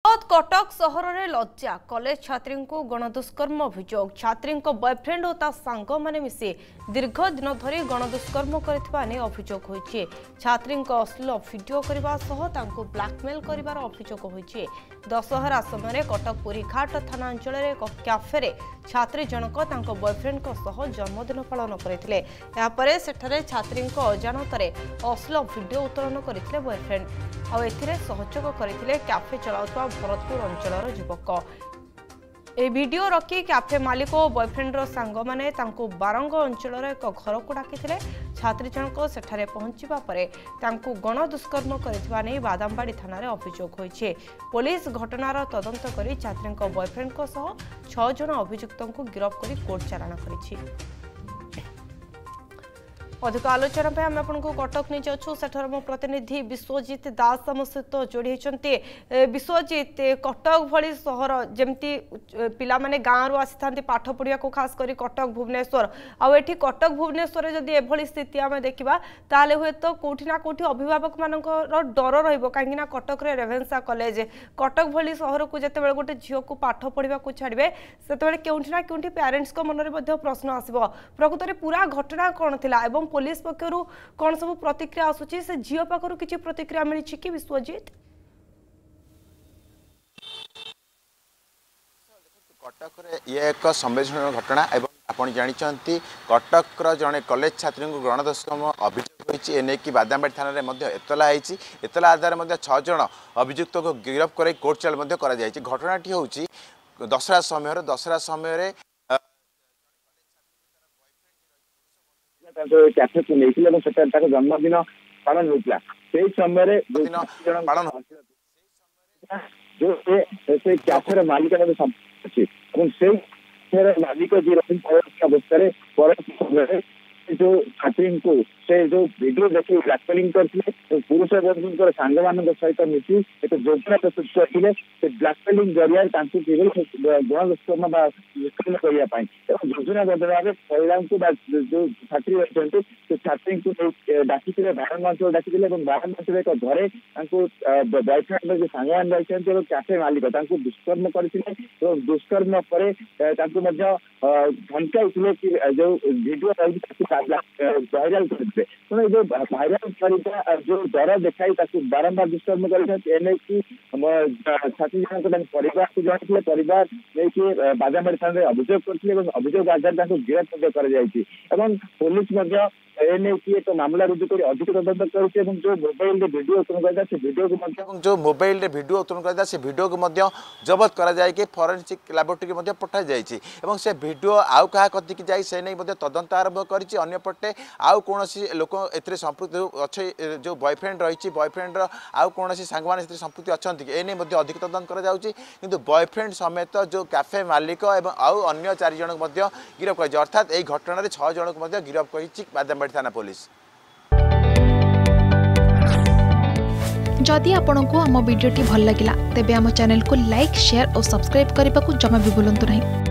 कटक सहर में लज्जा कॉलेज छात्री को गणदुष्कर्म अभियोग छात्री बॉयफ्रेंड और ता सांग माने मिसी दीर्घ दिन धरी गणदुष्कर्म करने अभियोग होइछे। छात्री अश्लील भिडियो करने ब्लैकमेल कर अभियोग होइछे। दशहरा समय कटक पुरीघाट थाना अंचल एक कैफे रे छात्री जनक बॉयफ्रेंड जन्मदिन पालन करते सेठारे छात्री अजाणत अश्लील भिडियो उत्तोलन करते बॉयफ्रेंड सहयोग करते कैफे चलाउतबा भरतपुर अंचल युवक। ए वीडियो रखी कैफे मालिक और बॉयफ्रेंडर सांग माने बारंग अंचल एक घर को डाकी छात्री जनक सेठारे पहुंचवा पर गणदुष्कर्म करथिबा नै बादामबाड़ी थाना अभियोग होइछे। पुलिस घटनार तदंत करी छात्री बॉयफ्रेंड को सह 6 जन अभियुक्त को गिरफ्त करी कोर्ट चालाण करिछि। अधिक आलोचना पे आम आपको कटक नहीं जाऊँ सेठार मो प्रतिनिधि विश्वजित दास आम सहित जोड़ी होती। विश्वजित कटक भली सहर जमती पिला माने गाँव आसी था पाठ पढ़ा को खास करी कटक भुवनेश्वर आठी कटक भुवनेश्वर जदि एभली स्थिति आम देखा ताले हुए तो कौटिना कौटि अभिभावक मान डर रही कटक रेभेन्सा कॉलेज कटक भली सहर को जिते गोटे झील को पाठ पढ़ा को छाड़े से केउठिना केउठि पेरेंट्स मन में प्रश्न आसब प्रकृत में पूरा घटना कौन थिला एवं पुलिस पक्षर कौन सब प्रतिक्रिया आसुची से झील पाखर किसी प्रतिक्रिया मिली कि विश्वजित? कटक ये एक संवेदनशील घटना एवं आपण जानते कटक जड़े कॉलेज छात्री को गणदुष्कर्म अभियोग होती एने कि बादामबाड़ी थाना में एतला होती एतला आधार 6 जन अभियुक्त को गिरफ्त कर कोर्ट चाल घटनाटी हूँ दशहरा समय कैफे को नहीं जन्मदिन पालन होता से समय पालन जो से कैफे मालिक अच्छी मालिक जी रही अवस्था जो छात्री को से जो वीडियो देखिए ब्लैकमेलिंग करते पुरुष एवं सांग मान सहित मिसी एक योजना प्रस्तुत करते ब्लैकमेलिंग जरिया गणदुष्कर्म दुष्कर्म करने योजनाबद्ध भाव महिला जो छात्री रही से छात्री को डाकी बारंग अंचल डाकी बारंग अंचल एक घरे बॉयफ्रेंड जो सांग मान रही कैफे मालिक दुष्कर्म करते दुष्कर्म पर धमकाई कि जो वीडियो वायरल करते जो भाइराल करता जो डर देखाई बारंबार दुष्कर्म करने की छात्री जनक परिवार को जन परिवार नहीं बादामबाड़ी थाना अभियोग करते अभियोग आधार गिरफ्त कर पुलिस एक मामला रुजु कर अधिक तदंत कर जो मोबाइल वीडियो उत्तोलन करता वीडियो को जो मोबाइल वीडियो उत्तोलन करता से वीडियो को जबत कर फॉरेंसिक लैबोरेटरी पठा जाए से वीडियो आउ क्या कतिक जाए से नहीं तदंत आरंभ करपटे आउ कौन लोक ए संपृक्त अच्छे जो बॉयफ्रेंड रही बॉयफ्रेंड आउ कौन सांग मैंने संपृक्ति अच्छा एने अधिक तदंत कर बॉयफ्रेंड समेत जो कैफे मालिक और आउ अन्य 4 जन गिरफ्त कर अर्थात यही घटना 6 जन को गिरफ्त कर बादामबाड़ी थाना पुलिस। जदि आपंक आम भिडी भल लगा तेब आम चैनल को लाइक शेयर और सब्सक्राइब करने को जमा भी भूलु नहीं।